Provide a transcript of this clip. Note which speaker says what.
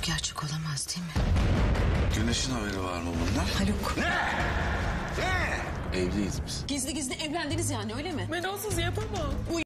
Speaker 1: gerçek olamaz değil mi?
Speaker 2: Güneş'in haberi var mı bundan?
Speaker 1: Haluk.
Speaker 2: Evliyiz biz.
Speaker 1: Gizli gizli evlendiniz yani öyle mi?
Speaker 3: Ben onsuz yapamam.